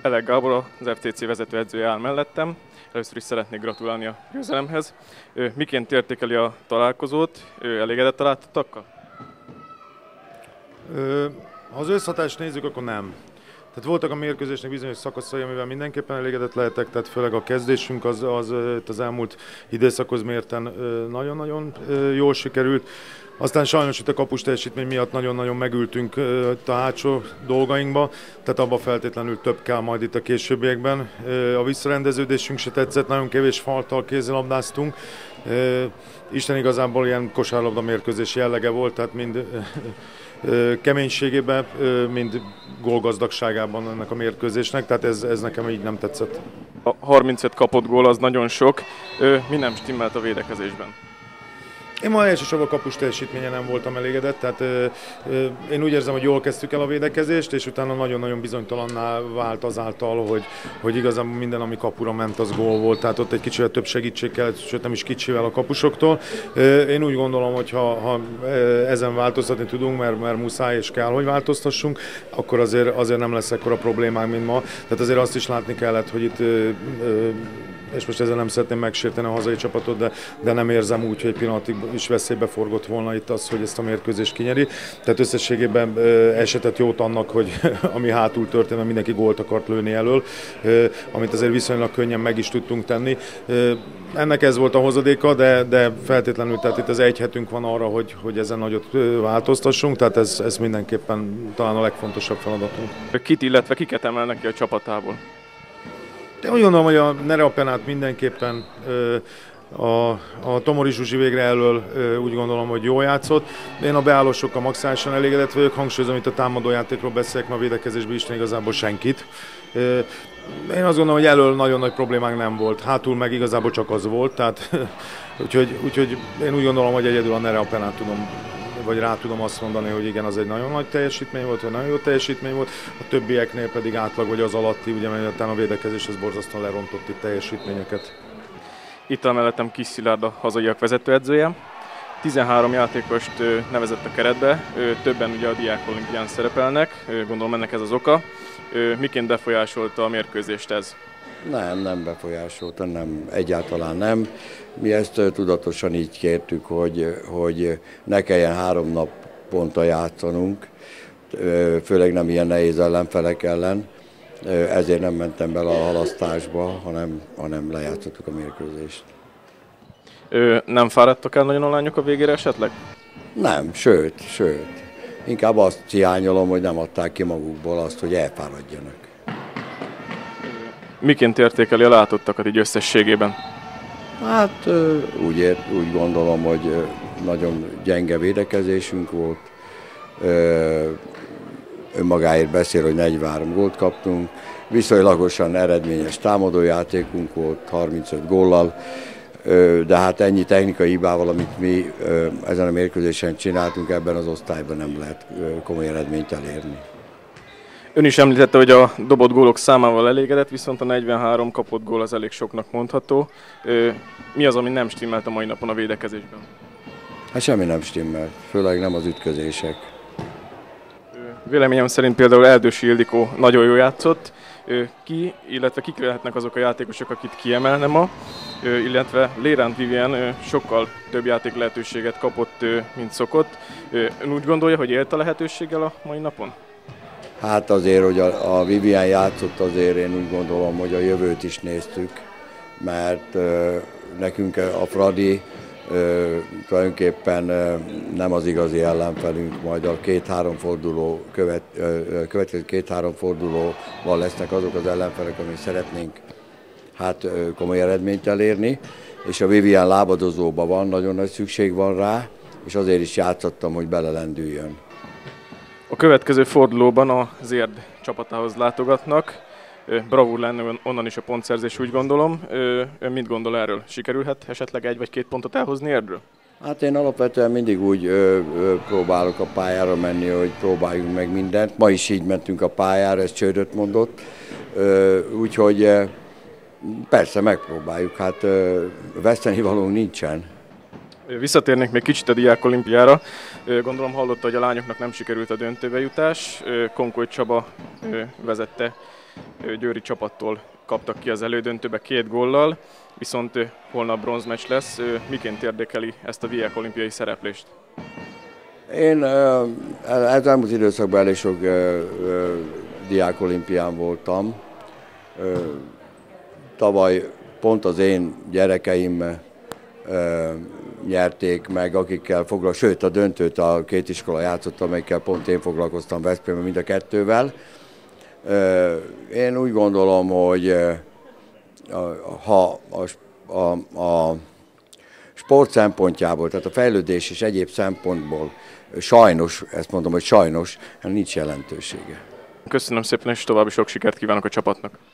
Elek Gábor, az FCC vezetőedzője áll mellettem. Először is szeretnék gratulálni a győzelemhez. Miként értékeli a találkozót? Elégedett a látottakkal? Ha az összhatást nézzük, akkor nem. Tehát voltak a mérkőzésnek bizonyos szakaszai, amivel mindenképpen elégedett lehetek, tehát főleg a kezdésünk az elmúlt időszakhoz mérten nagyon-nagyon jól sikerült. Aztán sajnos itt a kapus teljesítmény miatt nagyon-nagyon megültünk a hátsó dolgainkba, tehát abba feltétlenül több kell majd itt a későbbiekben. A visszarendeződésünk se tetszett, nagyon kevés faltal kézilabdáztunk. Isten igazából ilyen kosárlabda mérkőzés jellege volt, tehát mind keménységében, mind gólgazdagságában ennek a mérkőzésnek, tehát ez nekem így nem tetszett. A 35 kapott gól az nagyon sok. Mi nem stimmelt a védekezésben? Én ma elsősorban a kapus teljesítménye nem voltam elégedett, tehát én úgy érzem, hogy jól kezdtük el a védekezést, és utána nagyon-nagyon bizonytalanná vált azáltal, hogy igazából minden, ami kapura ment, az gól volt, tehát ott egy kicsivel több segítség kellett, sőt nem is kicsivel a kapusoktól. Én úgy gondolom, hogy ha ezen változtatni tudunk, mert muszáj és kell, hogy változtassunk, akkor azért nem lesz ekkora problémánk, mint ma. Tehát azért azt is látni kellett, hogy itt és most ezzel nem szeretném megsérteni a hazai csapatot, de nem érzem úgy, hogy egy pillanatig is veszélybe forgott volna itt az, hogy ezt a mérkőzést kinyeri. Tehát összességében esetett jót annak, hogy ami hátul történt, mert mindenki gólt akart lőni elől, amit azért viszonylag könnyen meg is tudtunk tenni. Ennek ez volt a hozadéka, de feltétlenül tehát itt az egy hetünk van arra, hogy ezen nagyot változtassunk, tehát ez mindenképpen talán a legfontosabb feladatunk. Kit, illetve kiket emelnek ki a csapatából? De úgy gondolom, hogy a Nerea Penát mindenképpen a Tomori Zsuzsi végre elől úgy gondolom, hogy jól játszott. Én a beállósokkal maximálisan elégedett vagyok, hangsúlyozom, itt a támadójátékról beszélek, ma a védekezésben Isten igazából senkit. Én azt gondolom, hogy elől nagyon nagy problémánk nem volt, hátul meg igazából csak az volt, tehát úgyhogy én úgy gondolom, hogy egyedül a Nerea Penát tudom, vagy rá tudom azt mondani, hogy igen, az egy nagyon nagy teljesítmény volt, vagy nagyon jó teljesítmény volt, a többieknél pedig átlag vagy az alatti, ugye, mert utána a védekezés az borzasztóan lerontott itt teljesítményeket. Itt a mellettem Kis Szilárd, a hazaiak vezetőedzője. 13 játékost nevezett a keretbe, többen ugye a Diák Olimpián szerepelnek, gondolom ennek ez az oka. Miként befolyásolta a mérkőzést ez? Nem befolyásolta, nem, egyáltalán nem. Mi ezt tudatosan így kértük, hogy ne kelljen 3 naponta játszanunk, főleg nem ilyen nehéz ellenfelek ellen. Ezért nem mentem bele a halasztásba, hanem lejátszottuk a mérkőzést. Nem fáradtak el nagyon a lányok a végére esetleg? Nem, sőt. Inkább azt hiányolom, hogy nem adták ki magukból azt, hogy elfáradjanak. Miként értékeli a látottakat így összességében? Hát úgy gondolom, hogy nagyon gyenge védekezésünk volt. Önmagáért beszél, hogy 43 gólt kaptunk. Viszonylagosan eredményes támadójátékunk volt, 35 góllal. De hát ennyi technikai hibával, amit mi ezen a mérkőzésen csináltunk, ebben az osztályban nem lehet komoly eredményt elérni. Ön is említette, hogy a dobott gólok számával elégedett, viszont a 43 kapott gól az elég soknak mondható. Mi az, ami nem stimmelt a mai napon a védekezésben? Hát semmi nem stimmelt, főleg nem az ütközések. Véleményem szerint például Eldősi Ildikó nagyon jól játszott. Illetve kik lehetnek azok a játékosok, akit kiemelne ma, illetve Lérand Vivien sokkal több játék lehetőséget kapott, mint szokott. Ön úgy gondolja, hogy élt a lehetőséggel a mai napon? Hát azért, hogy a Vivien játszott, azért én úgy gondolom, hogy a jövőt is néztük, mert nekünk a Fradi tulajdonképpen nem az igazi ellenfelünk, majd a következő 2-3 fordulóval lesznek azok az ellenfelek, amit szeretnénk komoly eredményt elérni, és a Vivien lábadozóban van, nagyon nagy szükség van rá, és azért is játszottam, hogy belelendüljön. A következő fordulóban a Zérd csapatához látogatnak. Bravúr lenne onnan is a pontszerzés, úgy gondolom. Ön mit gondol erről? Sikerülhet esetleg 1 vagy 2 pontot elhozni erről? Hát én alapvetően mindig úgy próbálok a pályára menni, hogy próbáljunk meg mindent. Ma is így mentünk a pályára, ez csődöt mondott. Úgyhogy persze megpróbáljuk, hát vesztenivalónk nincsen. Visszatérnék még kicsit a Diák Olimpiára. Gondolom hallotta, hogy a lányoknak nem sikerült a döntőbe jutás. Konkoly Csaba vezette győri csapattól kaptak ki az elődöntőbe 2 góllal, viszont holnap bronzmeccs lesz. Miként érdekeli ezt a diák olimpiai szereplést? Én az elmúlt időszakban elég sok diák olimpián voltam. Tavaly pont az én gyerekeim nyerték meg, akikkel sőt a döntőt a 2 iskola játszott, amelyikkel pont én foglalkoztam Veszprémben mind a 2-vel. Én úgy gondolom, hogy ha a sport szempontjából, tehát a fejlődés és egyéb szempontból sajnos, ezt mondom, hogy sajnos, nincs jelentősége. Köszönöm szépen, és további sok sikert kívánok a csapatnak!